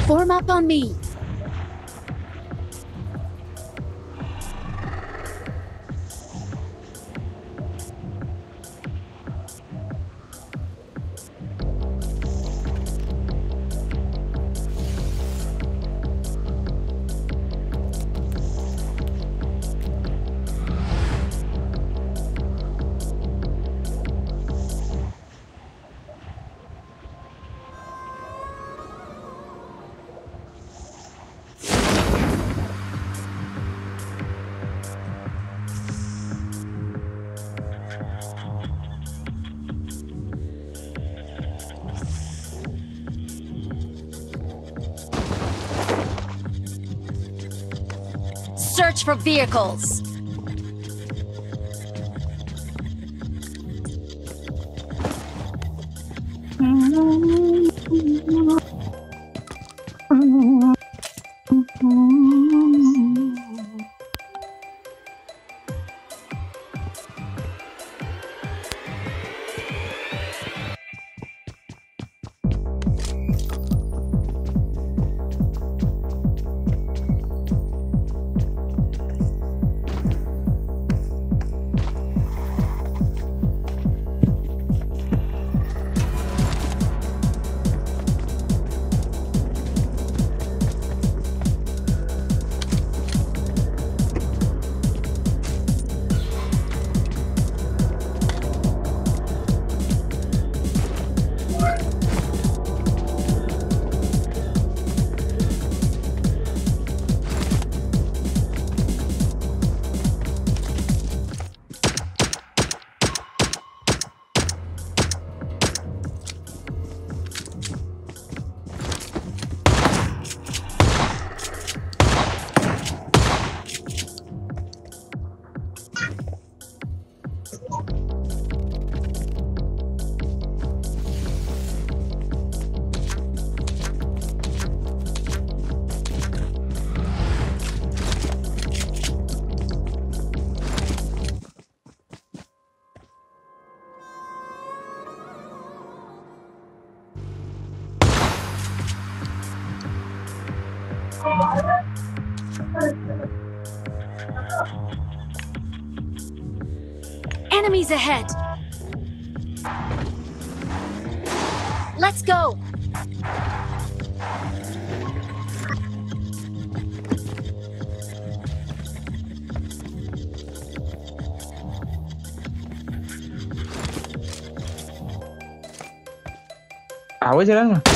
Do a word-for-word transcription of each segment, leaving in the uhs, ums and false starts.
Form up on me. Search for vehicles. Enemies ahead. Let's go. Awas jalan mah.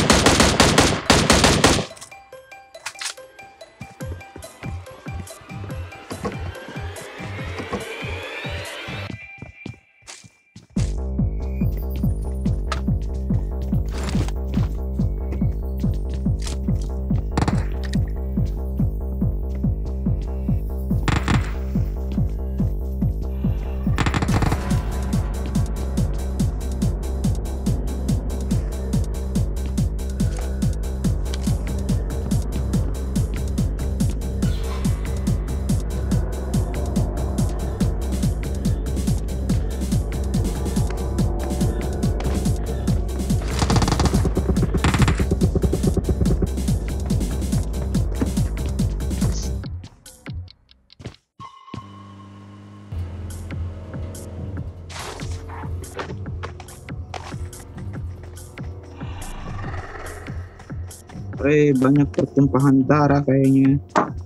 Eh, banyak pertumpahan darah kayaknya.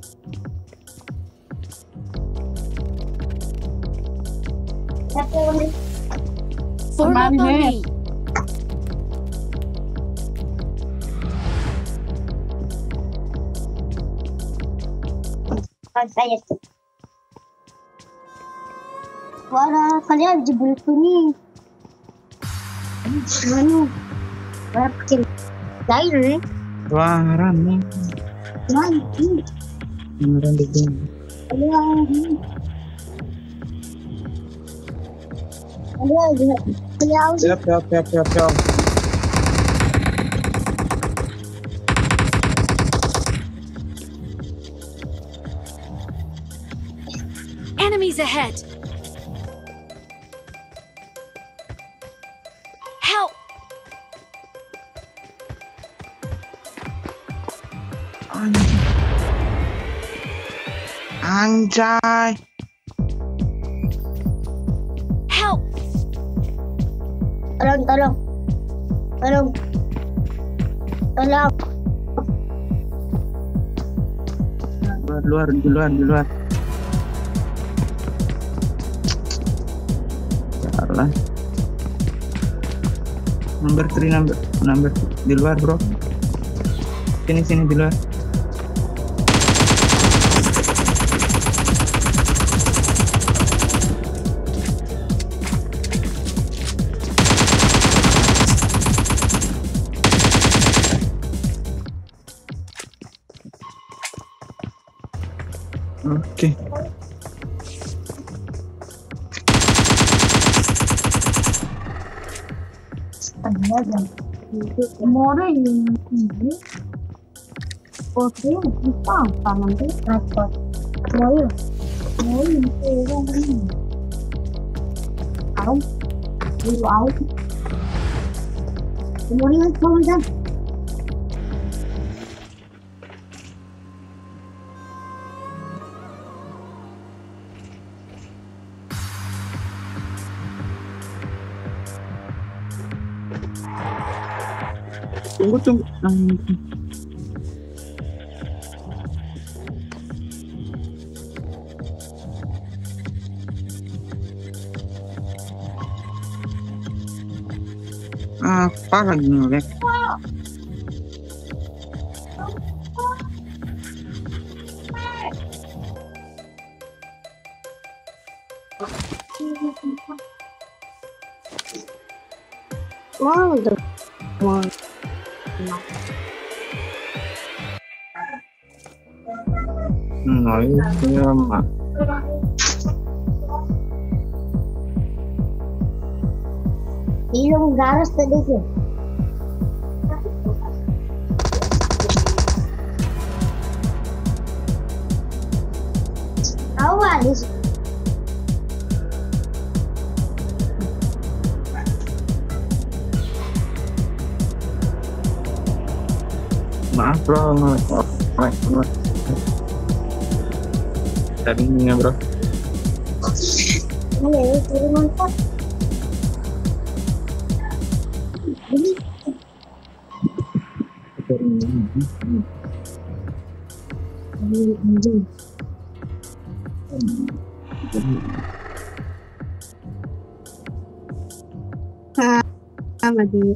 Form up on me. Saya suara kalian jebol kuning. Mana? Berapa kecil? Lain. Wah, rame. Nanti. Beneran di sini. Kalian. Kalian. Kalian. Siap, siap, siap, siap, siap. Enemies ahead. Help. Anjay. Anjay. Help! Tolong, tolong. Tolong. Tolong. Luar, luar, di luar, di luar. Salah. Number three, number, number di luar, bro. Sini, sini di luar. Oke. Umurnya ini oke kita nanti repot mau mau ini tahu dulu tahu umurnya mau jam Tunggu, tunggu. Apa lagi ngelek? wow tuh wow Nah, itu ya, Mak. ilmu garas tadi sih tahu ada sih Maaf, bro. Maaf, maaf, maaf. Tadi ini ya, bro. ini ya suruh mantap ini anjing sama di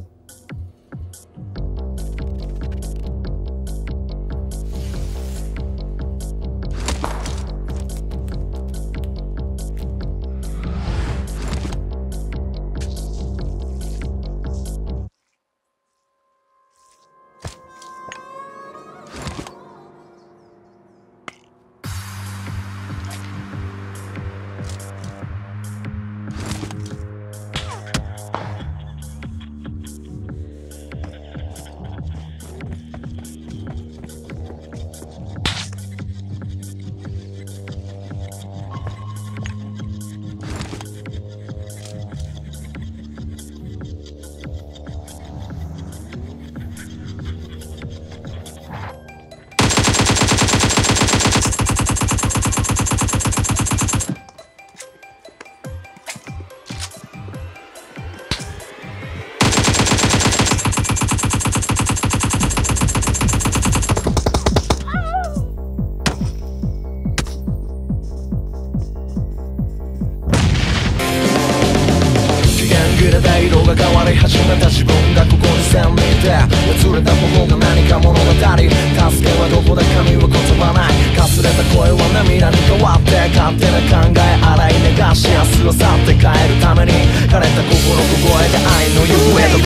変わり始めた自分がここに線引いてやつれたものが何か物語助けはどこで神は言葉ないかすれた声は涙に変わって勝手な考え洗い流し明日を去って帰るために枯れた心ここへで愛の行方と